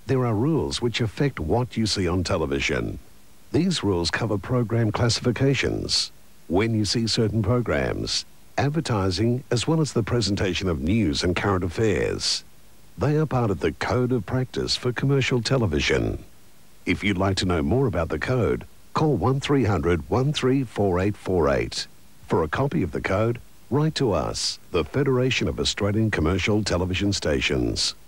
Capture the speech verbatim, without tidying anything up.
There are rules which affect what you see on television. These rules cover program classifications, when you see certain programs, advertising, as well as the presentation of news and current affairs. They are part of the Code of Practice for commercial television. If you'd like to know more about the code, call one three hundred, one three four eight four eight. For a copy of the code, write to us, the Federation of Australian Commercial Television Stations.